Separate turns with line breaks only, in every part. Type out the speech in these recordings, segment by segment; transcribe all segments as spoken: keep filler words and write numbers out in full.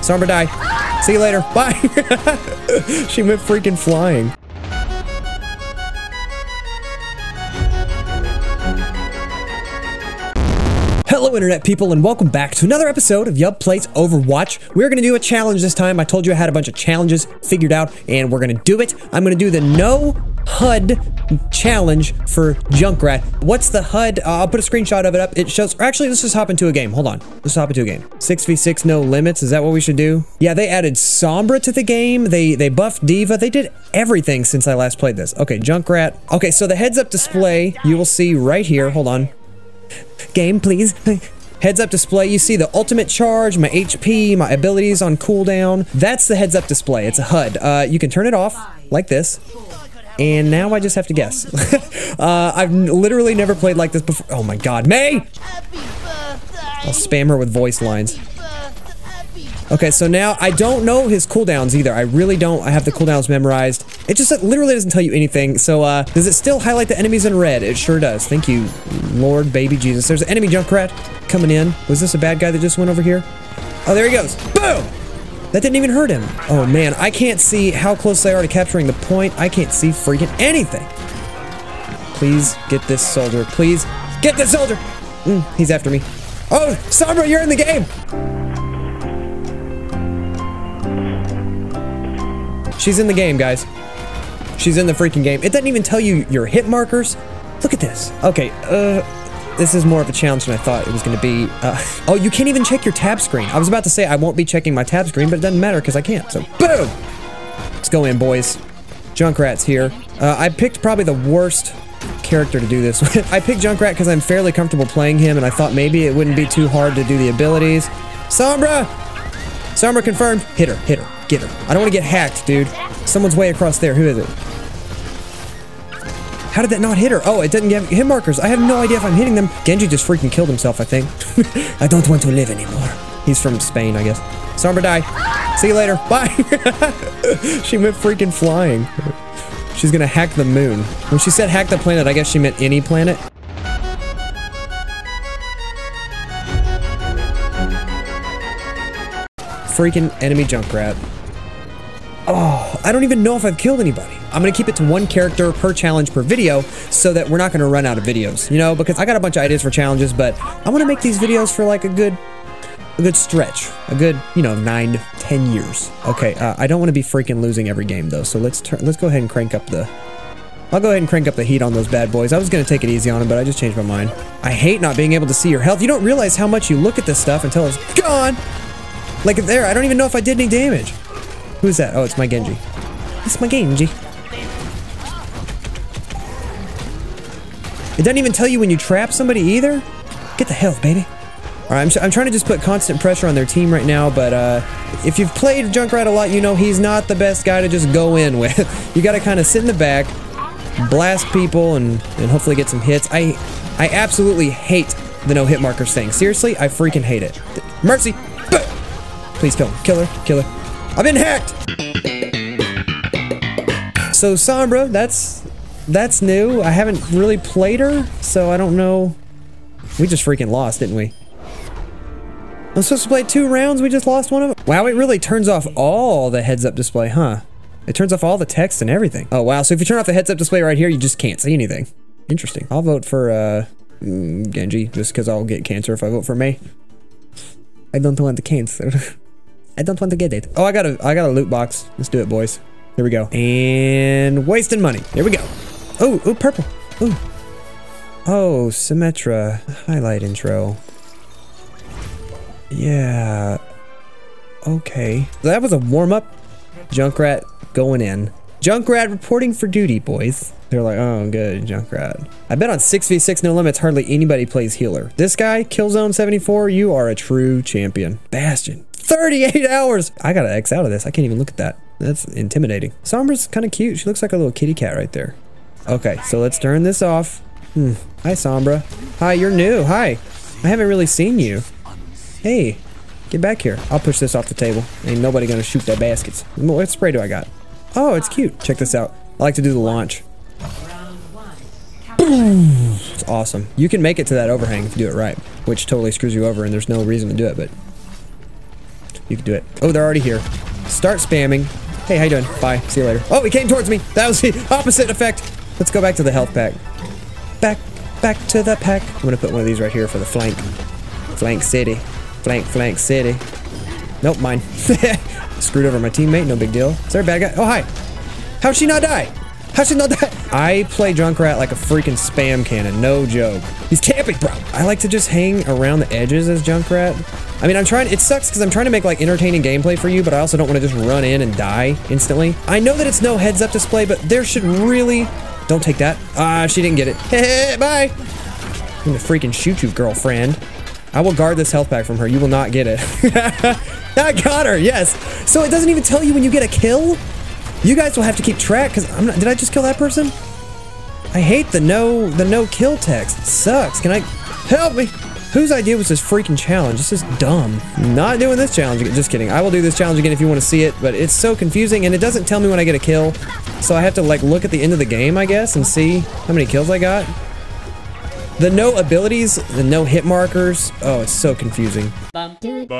Sombra, die. See you later. Bye. She went freaking flying. Hello internet people and welcome back to another episode of Yub Plays Overwatch. We're gonna do a challenge this time. I told you I had a bunch of challenges figured out and we're gonna do it. I'm gonna do the no H U D challenge for Junkrat. What's the H U D? Uh, I'll put a screenshot of it up. It shows, or actually let's just hop into a game. Hold on, let's hop into a game. six v six no limits, is that what we should do? Yeah, they added Sombra to the game. They, they buffed Diva. They did everything since I last played this. Okay, Junkrat. Okay, so the heads up display, you will see right here, hold on. Game, please. Heads up display, you see the ultimate charge, my H P, my abilities on cooldown. That's the heads up display. It's a H U D. Uh, you can turn it off like this. And now I just have to guess. uh, I've literally never played like this before. Oh my god, May! I'll spam her with voice lines. Okay, so now I don't know his cooldowns either. I really don't. I have the cooldowns memorized. It just it literally doesn't tell you anything. So, uh, does it still highlight the enemies in red? It sure does. Thank you, Lord baby Jesus. There's an enemy Junkrat coming in. Was this a bad guy that just went over here? Oh, there he goes. Boom! That didn't even hurt him. Oh man, I can't see how close they are to capturing the point. I can't see freaking anything. Please get this soldier. Please get this soldier. Mm, he's after me. Oh, Sombra, you're in the game. She's in the game, guys. She's in the freaking game. It doesn't even tell you your hit markers. Look at this. Okay, uh, this is more of a challenge than I thought it was going to be. Uh, oh, you can't even check your tab screen. I was about to say I won't be checking my tab screen, but it doesn't matter because I can't. So, boom! Let's go in, boys. Junkrat's here. Uh, I picked probably the worst character to do this with. I picked Junkrat because I'm fairly comfortable playing him, and I thought maybe it wouldn't be too hard to do the abilities. Sombra! Sombra confirmed. Hit her, hit her. Get her. I don't want to get hacked, dude. Someone's way across there. Who is it? How did that not hit her? Oh, it didn't give hit markers. I have no idea if I'm hitting them. Genji just freaking killed himself, I think. I don't want to live anymore. He's from Spain, I guess. Sombra, die. See you later. Bye. She went freaking flying. She's gonna hack the moon. When she said hack the planet, I guess she meant any planet. Freaking enemy Junkrat. Oh, I don't even know if I've killed anybody. I'm gonna keep it to one character per challenge per video so that we're not gonna run out of videos, you know, because I got a bunch of ideas for challenges, but I want to make these videos for like a good a good stretch, a good, you know, nine to ten years. Okay, uh, I don't want to be freaking losing every game though, so let's turn let's go ahead and crank up the I'll go ahead and crank up the heat on those bad boys. I was gonna take it easy on them, but I just changed my mind. I hate not being able to see your health. You don't realize how much you look at this stuff until it's gone. Like there, I don't even know if I did any damage. Who's that? Oh, it's my Genji. It's my Genji. It doesn't even tell you when you trap somebody either. Get the health, baby. All right, I'm, I'm trying to just put constant pressure on their team right now, but uh, if you've played Junkrat a lot, you know he's not the best guy to just go in with. You got to kind of sit in the back, blast people, and, and hopefully get some hits. I, I absolutely hate the no hit markers thing. Seriously, I freaking hate it. Mercy. Please kill him. Kill her. Kill her. I've been hacked! So Sombra, that's that's new. I haven't really played her, so I don't know. We just freaking lost, didn't we? I'm supposed to play two rounds, we just lost one of them? Wow, it really turns off all the heads-up display, huh? It turns off all the text and everything. Oh wow, so if you turn off the heads-up display right here, you just can't see anything. Interesting. I'll vote for uh, Genji, just because I'll get cancer if I vote for May. I don't want the cancer. I don't want to get it. Oh, I got a, I got a loot box. Let's do it, boys. Here we go. And wasting money. Here we go. Oh, oh, purple. Oh, oh, Symmetra highlight intro. Yeah. Okay. That was a warm up. Junkrat going in. Junkrat reporting for duty, boys. They're like, oh, good, Junkrat. I bet on six v six no limits, hardly anybody plays healer. This guy, Killzone seventy-four, you are a true champion. Bastion. thirty-eight hours! I gotta X out of this. I can't even look at that. That's intimidating. Sombra's kind of cute. She looks like a little kitty cat right there. Okay, so let's turn this off. Hmm. Hi, Sombra. Hi, you're new. Hi. I haven't really seen you. Hey, get back here. I'll push this off the table. Ain't nobody gonna shoot that baskets. What spray do I got? Oh, it's cute. Check this out. I like to do the launch. Boom! It's awesome. You can make it to that overhang if you do it right, which totally screws you over and there's no reason to do it, but You can do it. Oh, they're already here. Start spamming. Hey, how you doing? Bye. See you later. Oh, he came towards me. That was the opposite effect. Let's go back to the health pack. Back, back to the pack. I'm gonna put one of these right here for the flank. Flank city. Flank, flank city. Nope, mine. Screwed over my teammate, no big deal. Is there a bad guy? Oh, hi. How'd she not die? How'd she not die? I play Junkrat like a freaking spam cannon, no joke. He's camping, bro. I like to just hang around the edges as Junkrat. I mean, I'm trying, it sucks because I'm trying to make like entertaining gameplay for you, but I also don't want to just run in and die instantly. I know that it's no heads up display, but there should really, don't take that. Ah, she didn't get it. Hey, bye. I'm gonna freaking shoot you, girlfriend. I will guard this health pack from her. You will not get it. I got her, yes. So it doesn't even tell you when you get a kill? You guys will have to keep track, because I'm not, did I just kill that person? I hate the no, the no kill text. It sucks. Can I, help me? Whose idea was this freaking challenge? This is dumb. Not doing this challenge again. Just kidding. I will do this challenge again if you want to see it, but it's so confusing, and it doesn't tell me when I get a kill. So I have to like look at the end of the game, I guess, and see how many kills I got. The no abilities, the no hit markers. Oh, it's so confusing. I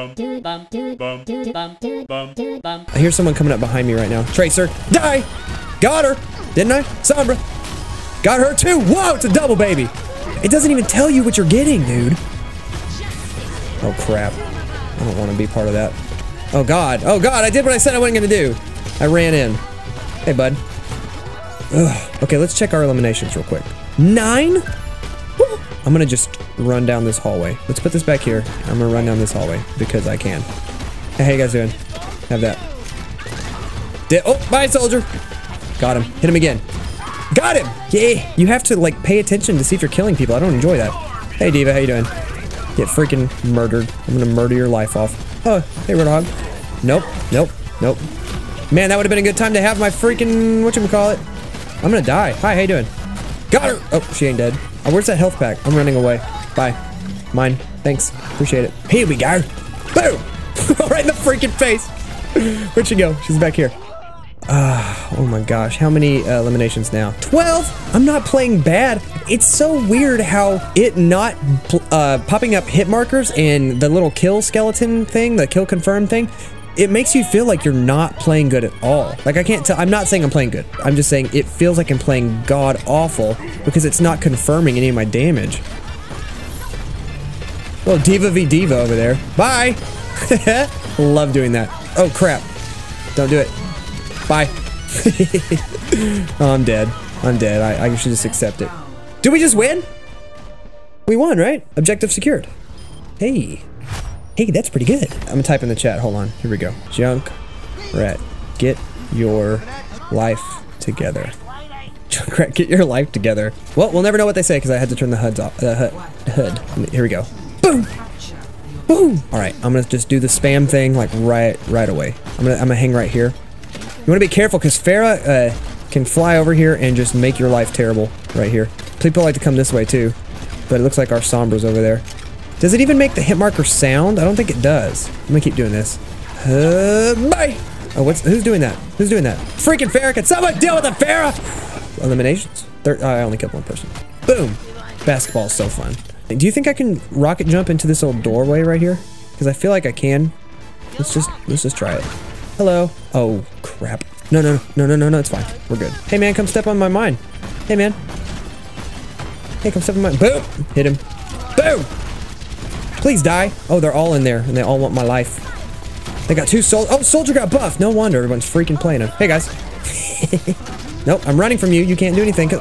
hear someone coming up behind me right now. Tracer, die! Got her! Didn't I? Sombra. Got her too! Whoa, it's a double, baby! It doesn't even tell you what you're getting, dude. Oh, crap. I don't want to be part of that. Oh, God. Oh, God, I did what I said I wasn't going to do. I ran in. Hey, bud. Ugh. Okay, let's check our eliminations real quick. Nine? I'm gonna just run down this hallway. Let's put this back here. I'm gonna run down this hallway because I can. Hey, how you guys doing? Have that. Di oh, bye, soldier. Got him. Hit him again. Got him. Yeah. You have to like pay attention to see if you're killing people. I don't enjoy that. Hey, Diva, how you doing? Get freaking murdered. I'm gonna murder your life off. Oh, hey, Roadhog. Nope. Nope. Nope. Man, that would have been a good time to have my freaking whatchamacallit. I'm gonna die. Hi, how you doing? Got her. Oh, she ain't dead. Oh, where's that health pack? I'm running away. Bye. Mine. Thanks. Appreciate it. Here we go. Boom! Right in the freaking face. Where'd she go? She's back here. Ah, oh my gosh. How many uh, eliminations now? twelve! I'm not playing bad. It's so weird how it not uh, popping up hit markers and the little kill skeleton thing, the kill confirm thing, it makes you feel like you're not playing good at all. Like, I can't tell. I'm not saying I'm playing good. I'm just saying it feels like I'm playing god awful because it's not confirming any of my damage. Little Diva v Diva over there. Bye! Love doing that. Oh, crap. Don't do it. Bye. Oh, I'm dead. I'm dead. I, I should just accept it. Did we just win? We won, right? Objective secured. Hey. Hey, that's pretty good. I'm gonna type in the chat. Hold on. Here we go. Junkrat, get your life together. Junkrat, get your life together. Well, we'll never know what they say because I had to turn the H U Ds off. Uh, H U D. Here we go. Boom. Boom. All right. I'm gonna just do the spam thing like right, right away. I'm gonna, I'm gonna hang right here. You wanna be careful because Farah uh, can fly over here and just make your life terrible right here. People like to come this way too, but it looks like our Sombra's over there. Does it even make the hit marker sound? I don't think it does. I'm gonna keep doing this. Uh, bye! Oh, what's- who's doing that? Who's doing that? Freaking Farrah! Can someone deal with the Farrah? Eliminations? Thir oh, I only killed one person. Boom! Basketball is so fun. Do you think I can rocket jump into this old doorway right here? Because I feel like I can. Let's just- let's just try it. Hello? Oh, crap. No, no, no, no, no, no, it's fine. We're good. Hey man, come step on my mine. Hey man. Hey, come step on my- Boom! Hit him. Boom! Please die. Oh, they're all in there, and they all want my life. They got two sol- Oh, soldier got buffed. No wonder everyone's freaking playing him. Hey, guys. Nope, I'm running from you. You can't do anything.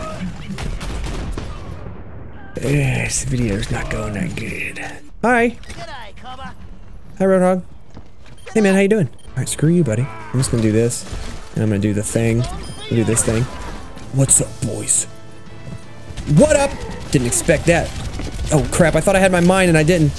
This video's not going that good. Hi. Hi, Roadhog. Hey, man, how you doing? All right, screw you, buddy. I'm just gonna do this, and I'm gonna do the thing. Do this thing. What's up, boys? What up? Didn't expect that. Oh crap, I thought I had my mine and I didn't.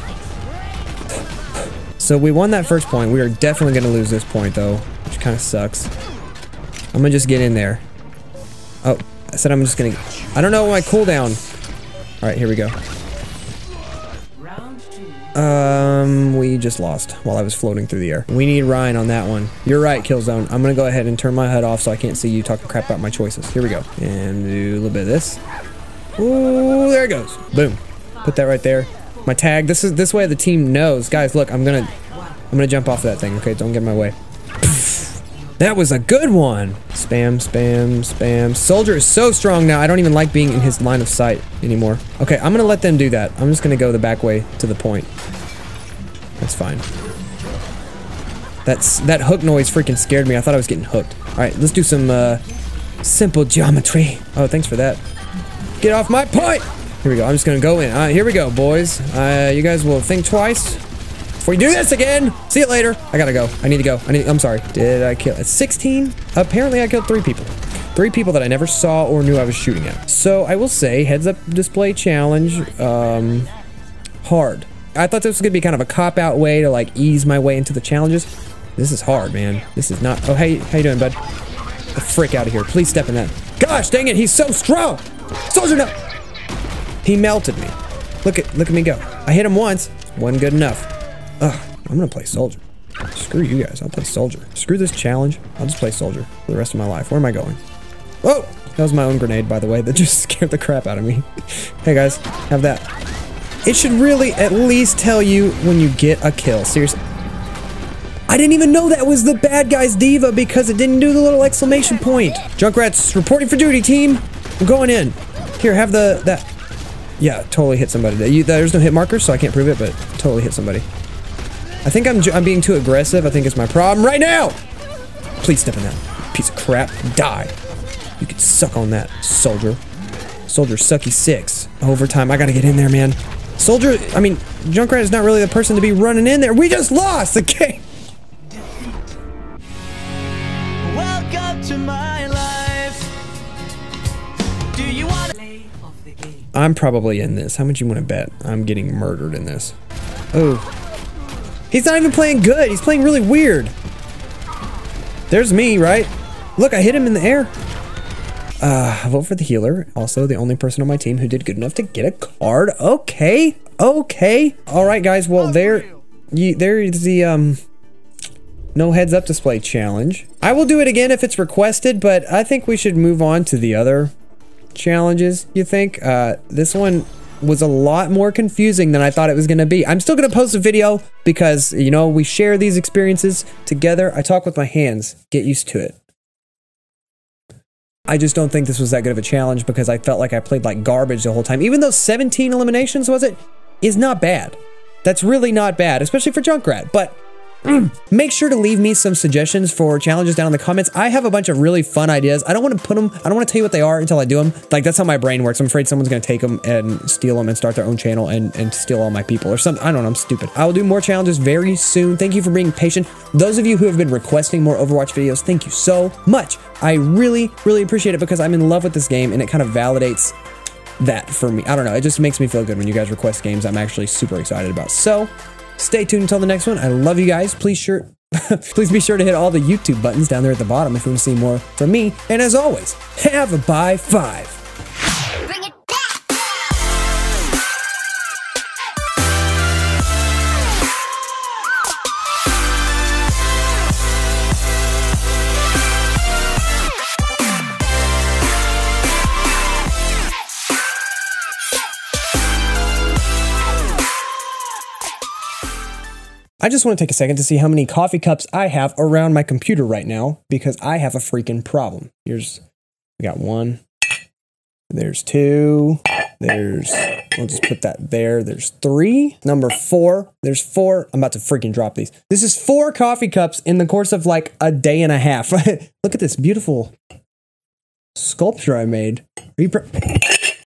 So we won that first point. We are definitely going to lose this point though, which kind of sucks. I'm going to just get in there. Oh, I said I'm just going to... I don't know my cooldown. Alright, here we go. Um, we just lost while I was floating through the air. We need Ryan on that one. You're right, Killzone. I'm going to go ahead and turn my H U D off so I can't see you talking crap about my choices. Here we go. And do a little bit of this. Ooh, there it goes. Boom. Put that right there. My tag. This is this way the team knows. Guys, look, I'm gonna I'm gonna jump off that thing, okay? Don't get in my way. That was a good one! Spam, spam, spam. Soldier is so strong now, I don't even like being in his line of sight anymore. Okay, I'm gonna let them do that. I'm just gonna go the back way to the point. That's fine. That's, that hook noise freaking scared me. I thought I was getting hooked. Alright, let's do some, uh, simple geometry. Oh, thanks for that. Get off my point! Here we go, I'm just gonna go in. Alright, here we go, boys. Uh, you guys will think twice before you do this again! See you later! I gotta go. I need to go. I need- I'm sorry. Did I kill- It's sixteen? Apparently I killed three people. Three people that I never saw or knew I was shooting at. So, I will say, heads-up display challenge, um, hard. I thought this was gonna be kind of a cop-out way to, like, ease my way into the challenges. This is hard, man. This is not- Oh, hey, how you doing, bud? Get the frick out of here. Please step in that. Gosh, dang it, he's so strong! Soldier, no! He melted me. Look at- look at me go. I hit him once. Wasn't good enough. Ugh, I'm gonna play soldier. Screw you guys, I'll play soldier. Screw this challenge, I'll just play soldier for the rest of my life. Where am I going? Whoa! That was my own grenade, by the way, that just scared the crap out of me. Hey guys, have that. It should really at least tell you when you get a kill, seriously. I didn't even know that was the bad guy's diva because it didn't do the little exclamation point. Junkrat's reporting for duty, team. I'm going in. Here, have the, that. Yeah, totally hit somebody. You, there's no hit markers, so I can't prove it, but totally hit somebody. I think I'm, I'm being too aggressive. I think it's my problem right now. Please step in that piece of crap. Die. You can suck on that, soldier. Soldier sucky six. Overtime. I gotta get in there, man. Soldier, I mean, Junkrat is not really the person to be running in there. We just lost the game.
Welcome to my life. Do you want to play of the game?
I'm probably in this. How much you want to bet? I'm getting murdered in this. Oh. He's not even playing good. He's playing really weird. There's me, right? Look, I hit him in the air. Uh, vote for the healer. Also, the only person on my team who did good enough to get a card. Okay. Okay. All right, guys. Well, there, you, there's the, um, no heads up display challenge. I will do it again if it's requested, but I think we should move on to the other challenges. You think? Uh, this one was a lot more confusing than I thought it was going to be. I'm still going to post a video because, you know, we share these experiences together. I talk with my hands. Get used to it. I just don't think this was that good of a challenge because I felt like I played like garbage the whole time. Even though seventeen eliminations, was it? Is not bad. That's really not bad, especially for Junkrat. But mm, make sure to leave me some suggestions for challenges down in the comments. I have a bunch of really fun ideas. I don't want to put them, I don't want to tell you what they are until I do them. Like, that's how my brain works. I'm afraid someone's going to take them and steal them and start their own channel and, and steal all my people or something. I don't know, I'm stupid. I will do more challenges very soon. Thank you for being patient. Those of you who have been requesting more Overwatch videos, thank you so much. I really, really appreciate it because I'm in love with this game and it kind of validates that for me. I don't know, it just makes me feel good when you guys request games I'm actually super excited about. So, stay tuned until the next one. I love you guys. Please sure, please be sure to hit all the YouTube buttons down there at the bottom if you want to see more from me. And as always, have a bye five.
Bring it back!
I just want to take a second to see how many coffee cups I have around my computer right now because I have a freaking problem. Here's, we got one, there's two, there's, I'll just put that there, there's three, number four, there's four, I'm about to freaking drop these. This is four coffee cups in the course of like a day and a half. Look at this beautiful sculpture I made. Are you